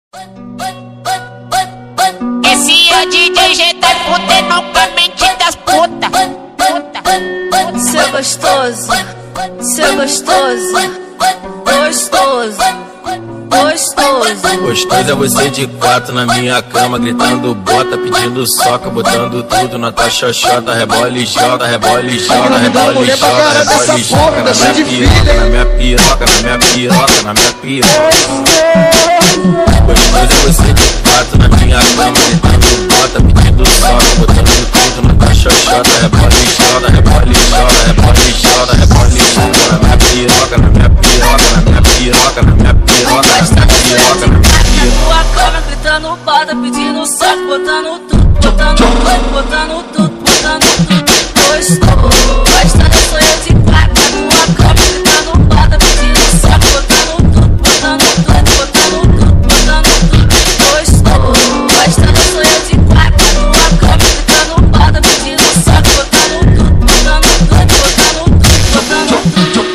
Esse é o DJ G tá fudendo com a mente das puta. Seu gostoso, seu gostoso, gostoso, gostoso. Gostoso é você de quatro na minha cama, gritando bota, pedindo soca, botando tudo na tua xoxota. Rebole e joga, rebole e joga, rebole e joga, rebole e joga. Na minha piroca, na minha piroca, na minha piroca. Gostoso é você de quatro na minha cama, gritando bota, pedindo soca, botando tudo na tua xoxota. Rebole e joga, rebole e joga, rebole e joga, rebole e joga. Na minha piroca, na minha piroca, na minha piroca, na minha piroca, na minha piroca, na minha piroca. Tua cama gritando bota, pedindo soco, botando tudo, botando tudo, botando tudo, botando tudo. Gostoso, gosta da sonha de quatro. Tua cama gritando bota, pedindo soco, botando tudo, botando tudo, botando tudo, botando tudo. Gostoso, gosta da sonha de quatro. Tua cama gritando bota, pedindo soco, botando tudo, botando tudo, botando tudo, botando tudo.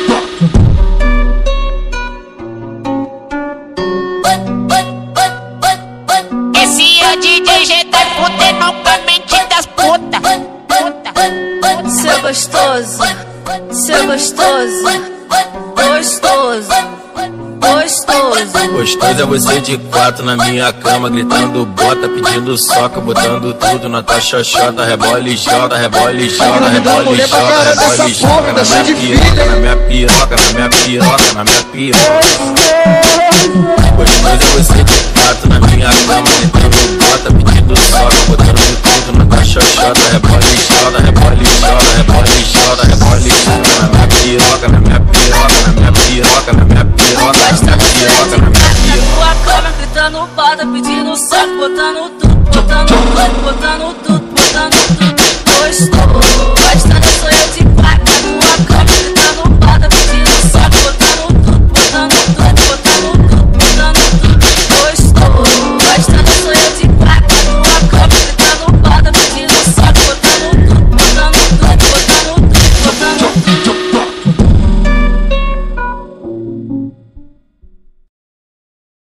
Esse é o DJ G tá fudendo com a mente das puta. Seu gostoso, seu gostoso, gostoso, gostoso. Gostoso é você de quatro na minha cama, gritando bota, pedindo soca, botando tudo na tua xoxota. Rebole e joga, rebole e joga, rebole e joga, rebole e joga. Na minha piroca, na minha piroca, na minha piroca. Gostoso é você de quatro na minha cama, gritando bota, pedindo soca, botando tudo na tua xoxota. Rebole e joga, rebole e joga, rebole e joga, rebole e joga. Na minha piroca, na minha piroca, na minha piroca, na minha piroca, na minha piroca, na minha piroca. Tua cama gritando bota, pedindo soco, botando tudo, botando tudo, botando tudo, botando tudo. Gostoso.